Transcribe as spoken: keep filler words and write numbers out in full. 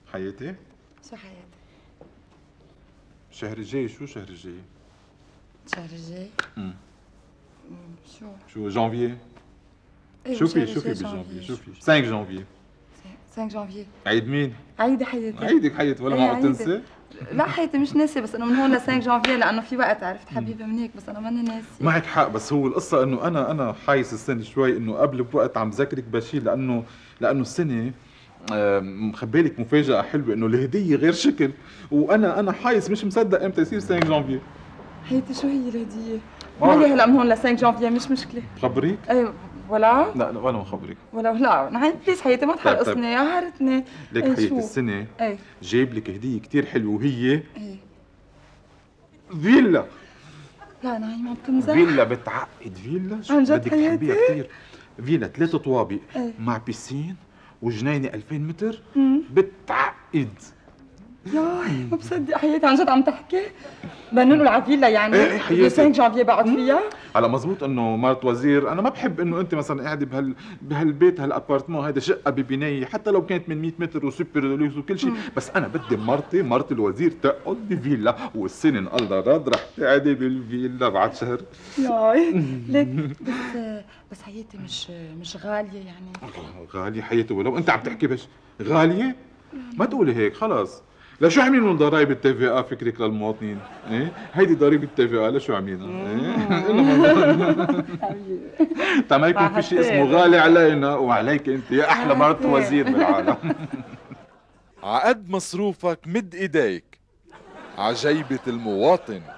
حياتي؟ شو حياتي؟ الشهر الجاي شو الشهر الجاي؟ الشهر الجاي؟ امم شو؟ شو جانفيي؟ ايوه شوفي شهر شوفي الجاي بالجانفيي جانفي. شوفي خمسة جانفي. خمسة جانفي. عيد مين؟ عيدي حياتي. عيدك حياتي ولا ايه معقول عيدي. تنسي؟ لا حياتي مش ناسي، بس انه من هون ل خمسة جانفي لانه في وقت، عرفت حبيبه من هيك، بس انا ماني ناسي. معك حق، بس هو القصة انه انا انا حايس السنة شوي، انه قبل بوقت عم ذكرك بشيل، لانه لانه السنة آه، مخبالك مفاجأة حلوة، انه الهدية غير شكل، وانا انا حايس مش مصدق امتى يصير خمسة جانفي. حياتي شو هي الهدية؟ ما مالي هلا من هون ل خمسة جانفي مش مشكلة. خبريك؟ ايه ولا؟ لا لا ولا ما خبريك. ولا لا، نحن بليز حياتي ما تحرقصني يا هرتني. ليك ايه حياتي شو؟ السنة ايه جايب لك هدية كتير حلوة، وهي ايه فيلا. لا نايمة عم تمزح. فيلا بتعقد، فيلا عن جد بدك تحبيها حياتي؟ كثير. فيلا ثلاث طوابق ايه مع بيسين وجنينة ألفين متر. امم بتعقد. ياي ما بصدق حياتي، عن جد عم تحكي؟ بدنا نقول على فيلا يعني؟ ايه ايه حياتي. خمسة جانفي بقعد فيها؟ هلا مزبوط انه مرت وزير، انا ما بحب انه انت مثلا قاعده بهال بهالبيت هالابارتمون هيدا، شقه ببنايه حتى لو كانت من مية متر وسوبر لوكس وكل شيء، بس انا بدي مرتي مرت الوزير تقعد بفيلا، والسنه ان الله راد رح تقعدي بالفيلا بعد شهر. ياي ليك بس بس حياتي مش مش غالية يعني؟ غالية حياتي، ولو انت عم تحكي بس غالية؟ ما تقولي هيك خلص. لشو عاملين ضرائب التي في ا فكرك للمواطنين؟ ايه هيدي ضريبة التي في ا لشو عاملينها؟ ايه الا تا ما يكون في شيء اسمه غالي علينا وعليك انت يا احلى مرت وزير بالعالم. عقد مصروفك مد ايديك عجيبة المواطن.